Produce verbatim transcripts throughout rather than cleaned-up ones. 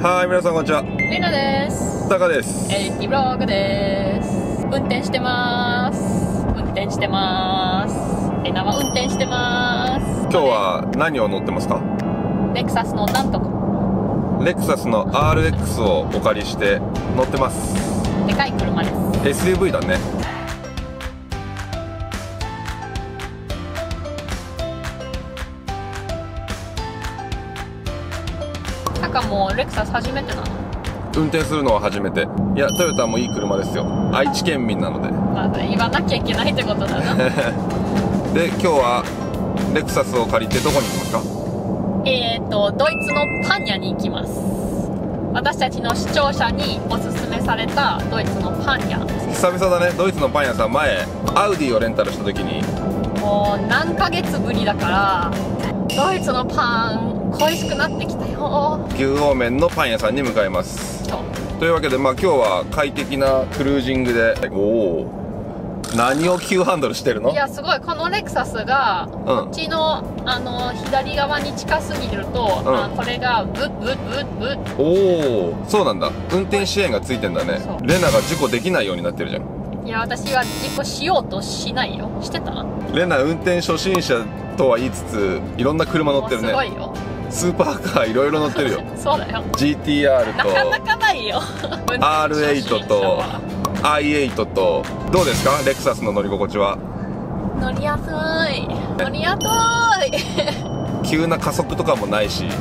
はい、皆さんこんにちは。 レナです。 タカです。 エリティブログです。運転してます。運転してます。レナは運転してます。 今日は何を乗ってますか？ レクサスのなんとか。 レクサスの アールエックス をお借りして乗ってます。 でかい車です。 エスユーブイ だね。 タカもレクサス初めてなの？ 運転するのは初めて。いや、トヨタもいい車ですよ。愛知県民なので。 まず言わなきゃいけないってことだな。 で、今日はレクサスを借りてどこに行きますか？ えーと、ドイツのパン屋に行きます。私たちの視聴者におすすめされたドイツのパン屋。 久々だね、ドイツのパン屋さん。前、アウディをレンタルした時に。 もう何ヶ月ぶりだから、ドイツのパン恋しくなってきたよ。 牛王麺のパン屋さんに向かいます。というわけで、まあ今日は快適なクルージングで。おお、何を急ハンドルしてるの？ いや、すごい。このレクサスが、うん、こっちのあの左側に近すぎると、うん、あこれがブッブッブッブッ。おお、そうなんだ。運転支援がついてんだね。レナが事故できないようになってるじゃん。 いや、私は事故しようとしないよ。してた？ レナ運転初心者とは言いつつ、いろんいろんな車乗ってるね。 すごいよ。 スーパーカーいろいろ乗ってるよ。 そうだよ。 ジーティーアール となかなかないよ。 アールエイト と アイエイト と。どうですか、レクサスの乗り心地は？ 乗りやすい。乗りやすい。 急な加速とかもないし。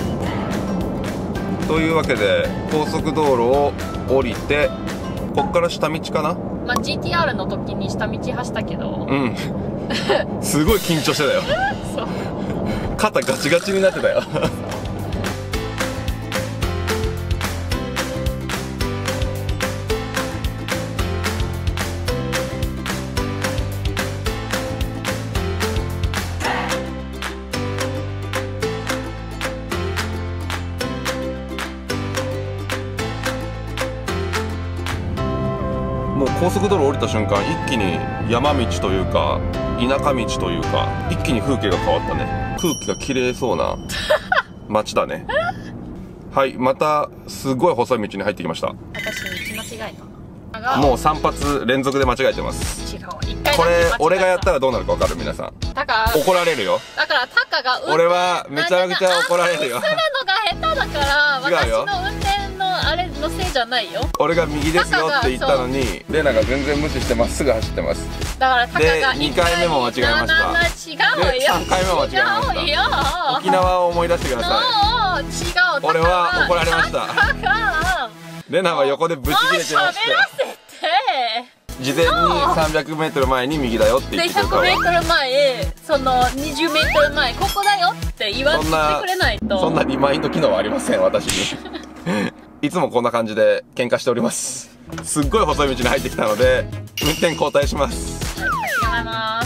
というわけで高速道路を降りて、こっから下道かな。 まあ ジーティーアール の時に下道走ったけど、 うん。すごい緊張してたよ。 そう。 肩ガチガチになってたよ。もう高速道路降りた瞬間、一気に山道というか田舎道というか、一気に風景が変わったね。空気が綺麗そうな街だね。はい、またすごい細い道に入ってきました。 私道間違えた。 もうさん発連続で間違えてます。 違う、一回これ俺がやったらどうなるか分かる？皆さん。 タカ怒られるよ。 だからタカが俺はめちゃくちゃ怒られるよ。 するのが下手だから、私の運転のあれのせいじゃないよ。 俺が右ですよって言ったのに、レナが全然無視してまっすぐ走ってます。 だからタカがにかいめも間違えました。 違うよ。 さんかいめも間違えました。 違うよ。 沖縄を思い出してください。 違う。 俺は怒られました。レナは横でブチ切れてまして、事前にさんびゃくメートルまえに右だよって言ってくれたわ。 でひゃくメートルまえ、そのにじゅうメートルまえ、ここだよって言わせてくれないと。 そんなリマインド機能はありません、私に。いつもこんな感じで喧嘩しております。すっごい細い道に入ってきたので運転交代します。 違います。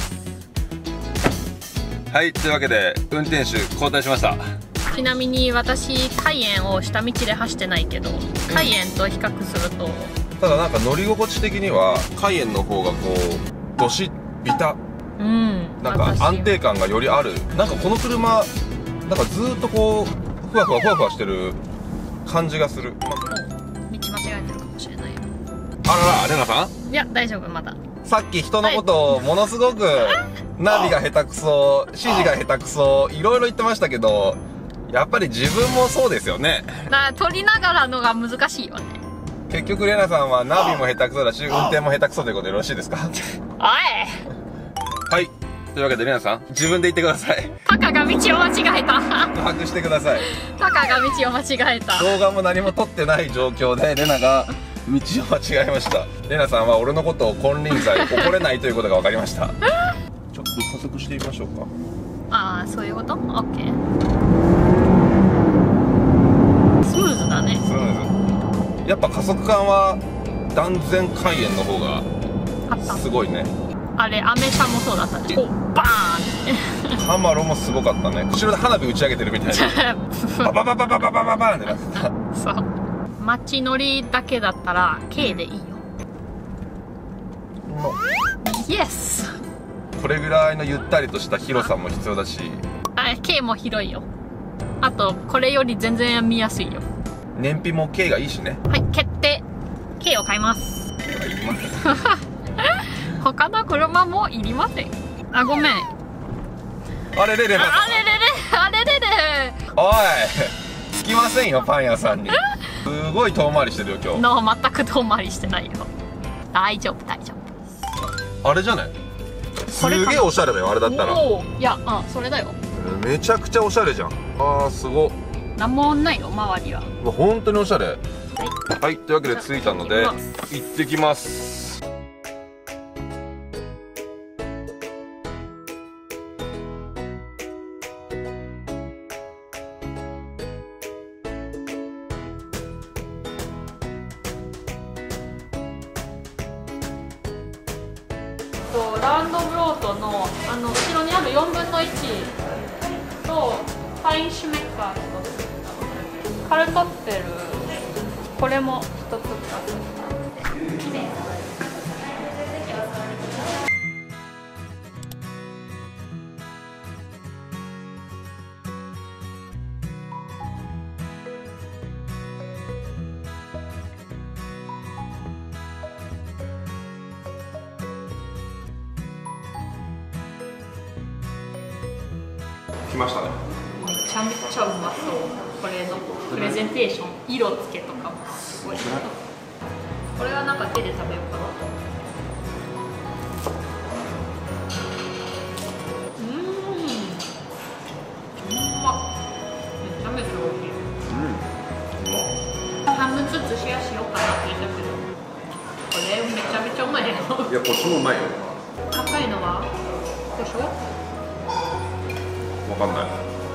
はい、というわけで運転手交代しました。 ちなみに私カイエンを下道で走ってないけど、カイエンと比較すると、 ただなんか乗り心地的にはカイエンの方がこうどしビタ、 うん、 なんか安定感がよりある。なんかこの車なんかずっとこうふわふわふわふわしてる感じがする。 道間違えてるかもしれないよ。 あらら、レナさん？ いや、大丈夫。まださっき人のことをものすごくナビが下手くそ、指示が下手くそ、いろいろ言ってましたけど、やっぱり自分もそうですよね。 な、撮りながらのが難しいよね。 結局レナさんはナビも下手くそだし、運転も下手くそということでよろしいですか？ おい。 はい。というわけでレナさん、自分で言ってください。 タカが道を間違えた。 把握してください。 タカが道を間違えた。 動画も何も撮ってない状況でレナが道を間違えました。レナさんは俺のことを金輪際怒れないということが分かりました。ちょっと加速してみましょうか。 ああ、そういうこと？オッケー。スムーズだね。 スムーズ。やっぱ加速感は断然カイエンの方がすごいね。 あれ、アメ車もそうだったね。バーン。 ハマロもすごかったね。後ろで花火打ち上げてるみたいな。バババババババババンってなってた。 そう。街乗りだけだったら K でいいよ。イエス。 これぐらいのゆったりとした広さも必要だし、 あ、K も広いよ。あとこれより全然見やすいよ。 燃費も軽がいいしね。 はい、決定。軽を買います。他の車もいりません。あ、ごめん。 あれれれれ。 あれれれ、あれれれ。 おい、つきませんよパン屋さんに。すごい遠回りしてるよ今日。 の全く遠回りしてないよ。大丈夫大丈夫。あれじゃない？すげえおしゃれだよあれだったら。 おいや、うん、それだよ。 めちゃくちゃおしゃれじゃん。あーすごっ。 なんもないよ周りは。 本当におしゃれ。はい、はい、というわけで着いたので行ってきます。 ランドブロートのあの後ろにあるよんぶんのいちとファインシュメッカーひとつ、カルトッフェルこれもひとつふたつ。きれい。 来ましたね。 めちゃめちゃうまそう。これのプレゼンテーション、色付けとかもすごい。これはなんか手で食べようかな。うん、うまっ。めちゃめちゃおいしい。うん、半分ずつシェアしようかなって言ったけど、これめちゃめちゃうまいよ。いや、 こっちもうまいよ。 高いのはでしょ？ わかんない。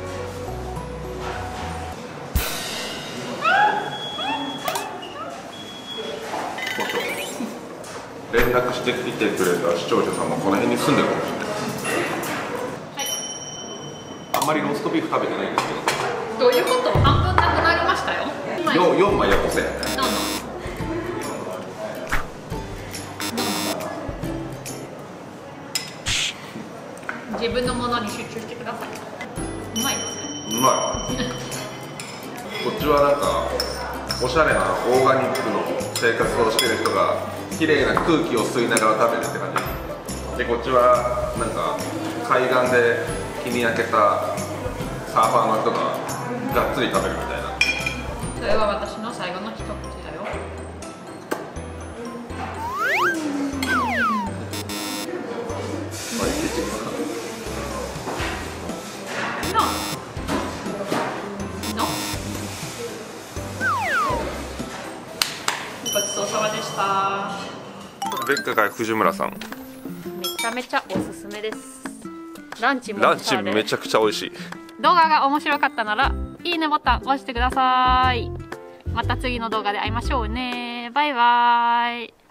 連絡してきてくれた視聴者さんもこの辺に住んでるかもしれない。はい。あんまりローストビーフ食べてないんですけど。どういうこと？半分なくなりましたよ。 よんまいよこせ。 どうぞ。自分のものに集中してください。うまいですね。 うまい。こっちはなんかおしゃれなオーガニックの生活をしてる人が綺麗な空気を吸いながら食べるって感じで、こっちはなんか海岸で日に焼けたサーファーの人ががっつり食べるみたいな。 それは私の最後の一口だよ。ごちそうさまでした。 ベッカから藤村さん。 めちゃめちゃおすすめです。ランチもランチめちゃくちゃ美味しい。 動画が面白かったならいいねボタン押してください。また次の動画で会いましょうね。バイバイ。